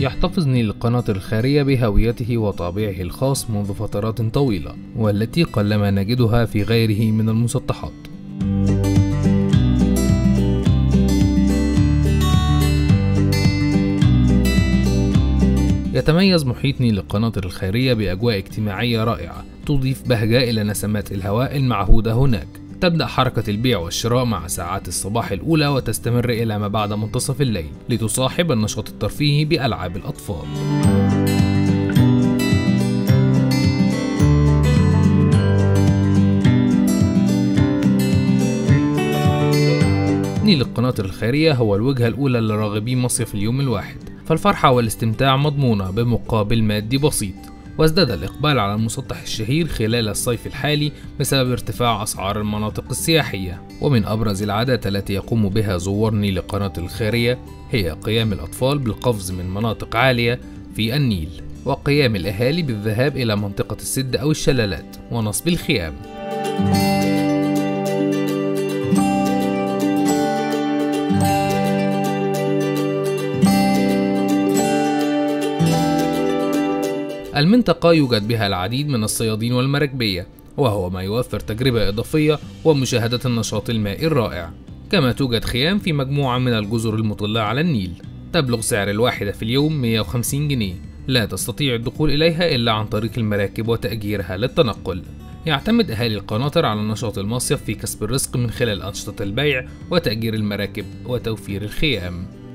يحتفظ نيل القناطر الخيرية بهويته وطابعه الخاص منذ فترات طويلة، والتي قلما نجدها في غيره من المسطحات. يتميز محيط نيل القناطر الخيرية بأجواء اجتماعية رائعة تضيف بهجة إلى نسمات الهواء المعهودة هناك. تبدأ حركة البيع والشراء مع ساعات الصباح الأولى وتستمر إلى ما بعد منتصف الليل، لتصاحب النشاط الترفيهي بألعاب الأطفال. نيل القناطر الخيرية هو الوجهة الأولى لراغبي مصيف اليوم الواحد، فالفرحة والاستمتاع مضمونة بمقابل مادي بسيط. وازداد الإقبال على المسطح الشهير خلال الصيف الحالي بسبب ارتفاع أسعار المناطق السياحية. ومن أبرز العادات التي يقوم بها زوار نيل القناطر الخيرية هي قيام الأطفال بالقفز من مناطق عالية في النيل، وقيام الأهالي بالذهاب إلى منطقة السد أو الشلالات ونصب الخيام. المنطقة يوجد بها العديد من الصيادين والمراكبية، وهو ما يوفر تجربة إضافية ومشاهدة النشاط المائي الرائع. كما توجد خيام في مجموعة من الجزر المطلة على النيل، تبلغ سعر الواحدة في اليوم 150 جنيه، لا تستطيع الدخول إليها إلا عن طريق المراكب وتأجيرها للتنقل. يعتمد أهالي القناطر على نشاط المصيف في كسب الرزق من خلال أنشطة البيع وتأجير المراكب وتوفير الخيام.